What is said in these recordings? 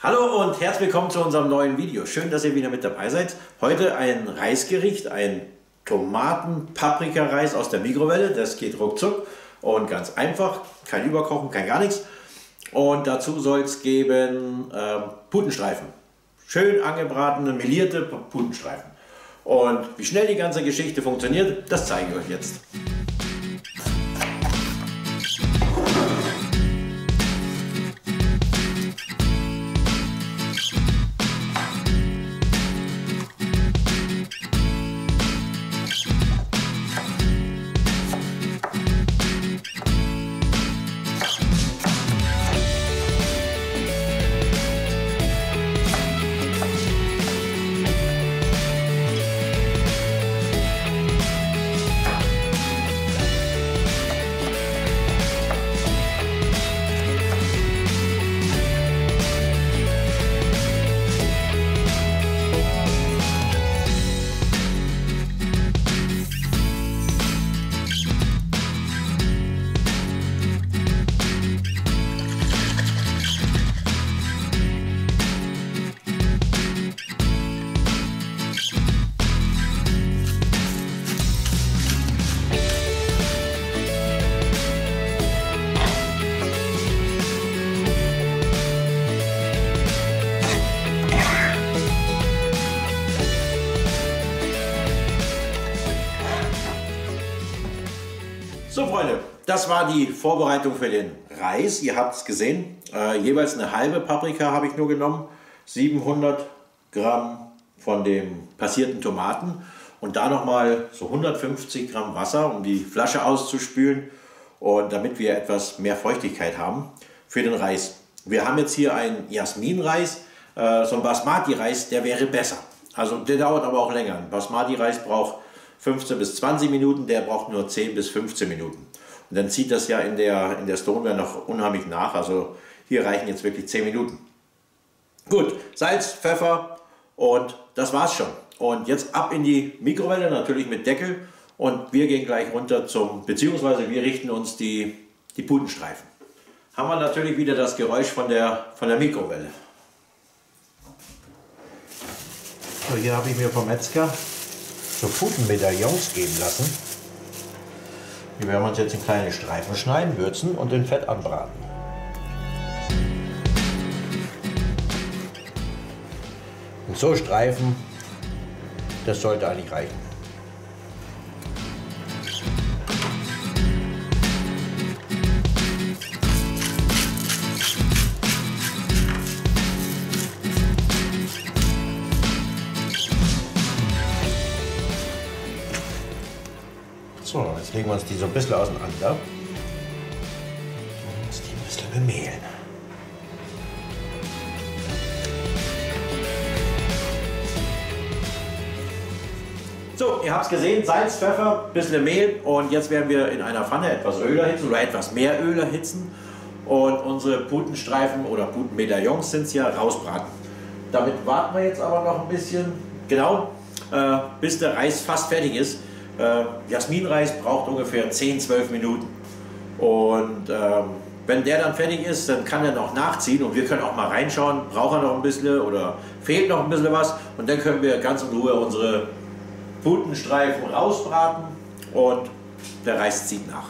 Hallo und herzlich willkommen zu unserem neuen Video. Schön, dass ihr wieder mit dabei seid. Heute ein Reisgericht, ein Tomaten-Paprika-Reis aus der Mikrowelle. Das geht ruckzuck und ganz einfach. Kein Überkochen, kein gar nichts. Und dazu soll es geben Putenstreifen. Schön angebratene, melierte Putenstreifen. Und wie schnell die ganze Geschichte funktioniert, das zeige ich euch jetzt. So Freunde, das war die Vorbereitung für den Reis. Ihr habt es gesehen, jeweils eine halbe Paprika habe ich nur genommen, 700 Gramm von dem passierten Tomaten und da nochmal so 150 Gramm Wasser, um die Flasche auszuspülen und damit wir etwas mehr Feuchtigkeit haben für den Reis. Wir haben jetzt hier einen Jasmin-Reis, so ein Basmati-Reis, der wäre besser. Also der dauert aber auch länger. Ein Basmati-Reis braucht 15 bis 20 Minuten, der braucht nur 10 bis 15 Minuten. Und dann zieht das ja in der Stoneware noch unheimlich nach. Also hier reichen jetzt wirklich 10 Minuten. Gut, Salz, Pfeffer und das war's schon. Und jetzt ab in die Mikrowelle, natürlich mit Deckel. Und wir gehen gleich runter beziehungsweise wir richten uns die Putenstreifen. Haben wir natürlich wieder das Geräusch von der Mikrowelle. So, hier habe ich mir vom Metzger so Putenmedaillons geben lassen. Die werden wir uns jetzt in kleine Streifen schneiden, würzen und in Fett anbraten. Und so Streifen, das sollte eigentlich reichen. So, jetzt legen wir uns die so ein bisschen auseinander und uns die ein bisschen bemehlen. So, ihr habt es gesehen, Salz, Pfeffer, ein bisschen Mehl und jetzt werden wir in einer Pfanne etwas Öl erhitzen oder etwas mehr Öl erhitzen und unsere Putenstreifen oder Putenmedaillons sind es ja rausbraten. Damit warten wir jetzt aber noch ein bisschen, genau, bis der Reis fast fertig ist. Jasminreis braucht ungefähr 10-12 Minuten und wenn der dann fertig ist, dann kann er noch nachziehen und wir können auch mal reinschauen, braucht er noch ein bisschen oder fehlt noch ein bisschen was und dann können wir ganz in Ruhe unsere Putenstreifen rausbraten und der Reis zieht nach.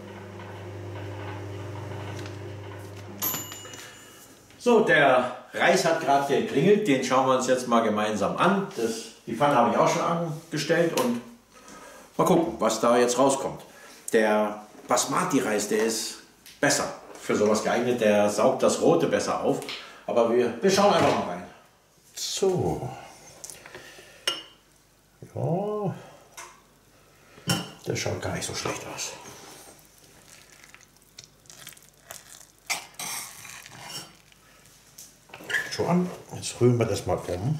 So, der Reis hat gerade geklingelt, den schauen wir uns jetzt mal gemeinsam an. Die Pfanne habe ich auch schon angestellt und mal gucken, was da jetzt rauskommt. Der Basmati-Reis, der ist besser für sowas geeignet, der saugt das Rote besser auf. Aber wir schauen einfach mal rein. So. Ja. Der schaut gar nicht so schlecht aus. Schon. Jetzt rühren wir das mal um.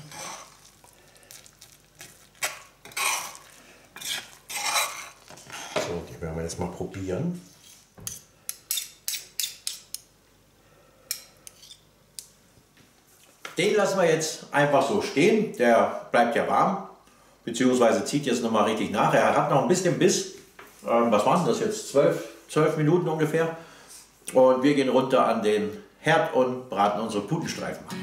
Die werden wir jetzt mal probieren. Den lassen wir jetzt einfach so stehen. Der bleibt ja warm, beziehungsweise zieht jetzt nochmal richtig nach. Er hat noch ein bisschen Biss. Was waren das jetzt? 12 Minuten ungefähr. Und wir gehen runter an den Herd und braten unsere Putenstreifen an.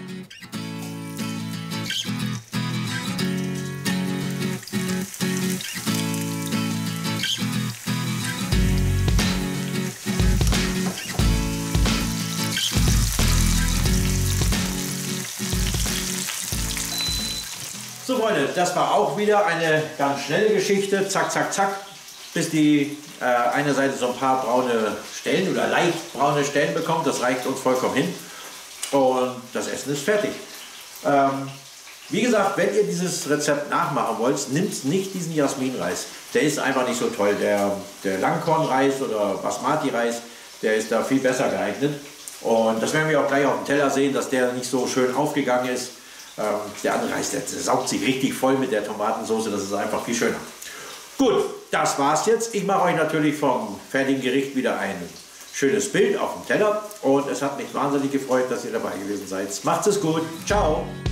So Freunde, das war auch wieder eine ganz schnelle Geschichte. Zack, zack, zack, bis die eine Seite so ein paar braune Stellen oder leicht braune Stellen bekommt. Das reicht uns vollkommen hin. Und das Essen ist fertig. Wie gesagt, wenn ihr dieses Rezept nachmachen wollt, nehmt nicht diesen Jasminreis. Der ist einfach nicht so toll. Der Langkornreis oder Basmati-Reis, der ist da viel besser geeignet. Und das werden wir auch gleich auf dem Teller sehen, dass der nicht so schön aufgegangen ist. Der andere Reis, der saugt sich richtig voll mit der Tomatensauce, das ist einfach viel schöner. Gut, das war's jetzt. Ich mache euch natürlich vom fertigen Gericht wieder ein schönes Bild auf dem Teller und es hat mich wahnsinnig gefreut, dass ihr dabei gewesen seid. Macht's es gut, ciao!